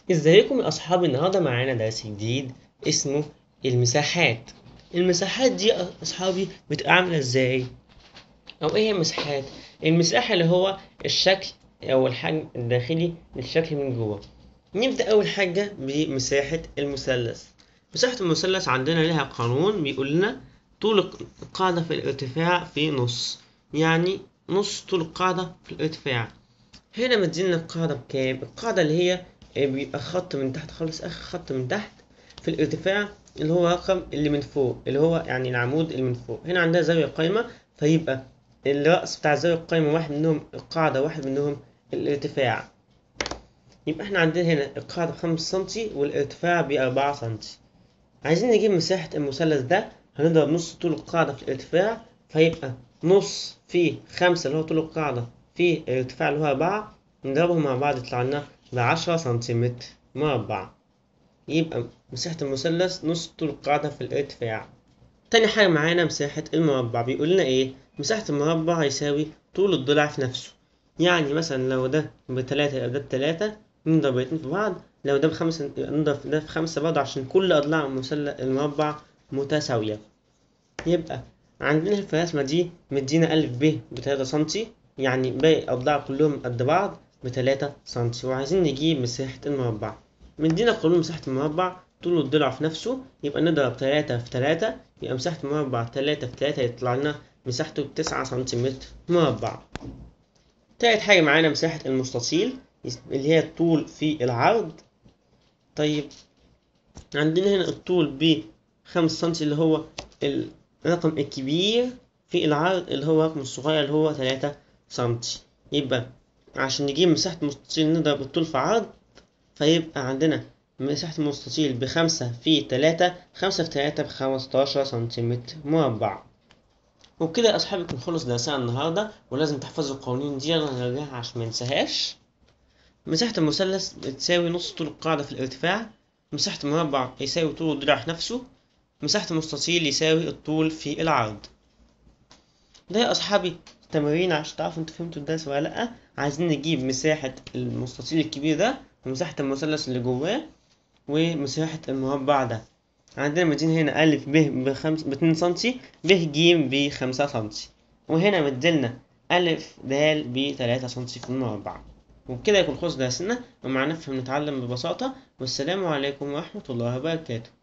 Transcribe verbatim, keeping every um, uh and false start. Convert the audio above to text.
ازيكم يا اصحابي؟ النهارده معانا درس جديد اسمه المساحات. المساحات دي يا اصحابي بتبقى عامله ازاي؟ او ايه هي المساحات؟ المساحه اللي هو الشكل او الحجم الداخلي للشكل من جوه. نبدا اول حاجه بمساحه المثلث. مساحه المثلث عندنا لها قانون بيقول لنا طول القاعده في الارتفاع في نص، يعني نص طول القاعده في الارتفاع. هنا مدينا القاعدة بكام؟ القاعدة اللي هي آه، بيبقى خط من تحت خالص، آخر خط من تحت في الارتفاع، اللي هو رقم اللي من فوق، اللي هو يعني العمود اللي من فوق. هنا عندها زاوية قايمة، فيبقى الرأس بتاع الزاوية القايمة واحد منهم القاعدة، واحد منهم الارتفاع. يبقى احنا عندنا هنا القاعدة بخمس سنتي والارتفاع بأربعة سنتي. عايزين نجيب مساحة المثلث ده، هنضرب نص طول القاعدة في الارتفاع، فيبقى نص في خمسة اللي هو طول القاعدة في الارتفاع اللي هو أربعة، نضربهم مع بعض يطلع لنا بعشرة سنتيمتر مربع. يبقى مساحة المثلث نص طول القاعدة في الارتفاع. تاني حاجة معانا مساحة المربع، بيقول لنا ايه؟ مساحة المربع هيساوي طول الضلع في نفسه. يعني مثلا لو ده بتلاتة يبقى ده بتلاتة، نضرب الاتنين في بعض. لو ده بخمسة يبقى نضرب ده في خمسة برضه، عشان كل أضلاع المثلث المربع متساوية. يبقى عندنا في الرسمة دي مدينا ألف ب بتلاتة سنتي، يعني باقي الأضلاع كلهم قد بعض بتلاتة سنتي، وعايزين نجيب مساحة المربع. مدينا قانون مساحة المربع طول الضلع في نفسه، يبقى نضرب تلاتة في تلاتة، يبقى مساحة المربع تلاتة في تلاتة، يطلع لنا مساحته تسعة سنتيمتر مربع. تالت حاجة معانا مساحة المستطيل، اللي هي الطول في العرض. طيب عندنا هنا الطول بخمس سنتي اللي هو الرقم الكبير، في العرض اللي هو الرقم الصغير اللي هو تلاتة سنتي. يبقى عشان نجيب مساحة المستطيل نضرب الطول في عرض، فيبقى عندنا مساحة المستطيل بخمسة في تلاتة، خمسة في تلاتة بخمستاشر سنتيمتر مربع. وبكده يا أصحابي نكون خلص درسنا النهاردة، ولازم تحفظوا القوانين دي، يلا نرجعها عشان مننساهاش. مساحة المثلث بتساوي نص طول القاعدة في الارتفاع. مساحة المربع يساوي طول الضلع نفسه. مساحة المستطيل يساوي الطول في العرض. ده يا أصحابي تمرين عشان تعرفوا انتوا فهمتوا الدرس ولا لأ. عايزين نجيب مساحة المستطيل الكبير ده، ومساحة المثلث اللي جواه، ومساحة المربع ده. عندنا مدينة هنا ألف ب بخمس باتنين سنتي، ب ج بخمسة سنتي، وهنا مديلنا ألف د بتلاتة سنتي في المربع. وبكده يكون خلص درسنا، ومعنا نفهم نتعلم ببساطة. والسلام عليكم ورحمة الله وبركاته.